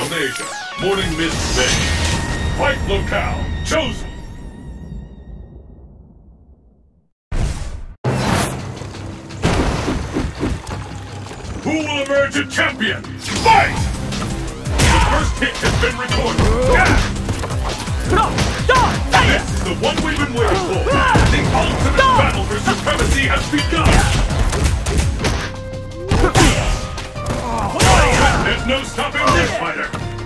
South Asia, Morning Mist Bay. Fight locale chosen. Who will emerge a champion? Fight! The first hit has been recorded. This is the one we've been waiting for. The ultimate battle for supremacy has begun. There's no stopping this fighter.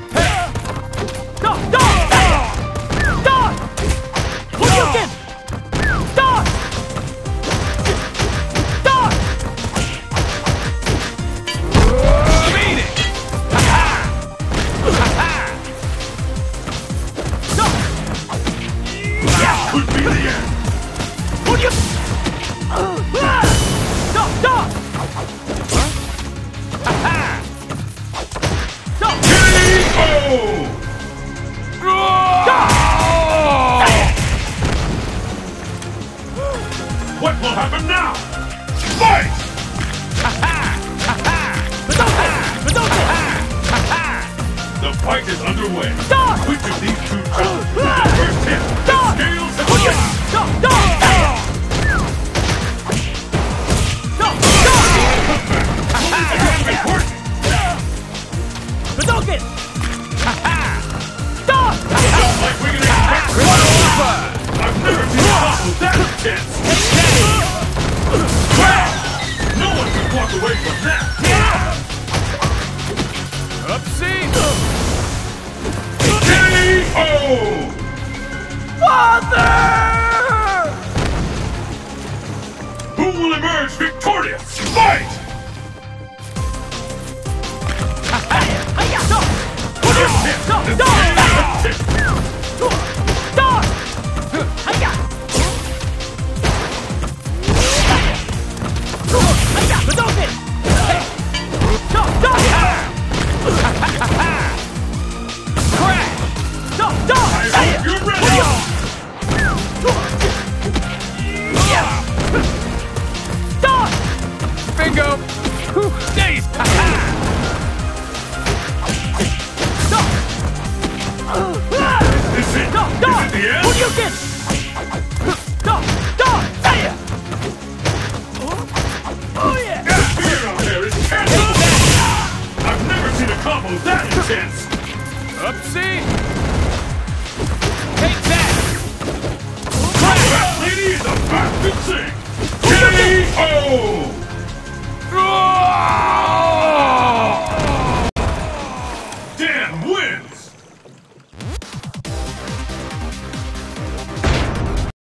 Could be the end. What will happen now? Fight! The fight is underway. Which of these two challenges will the first hit? The scales have like we can expect I've never seen a muscle that intense! No one can walk away from that! K.O. Father! Who will emerge victorious? Fight! Bingo!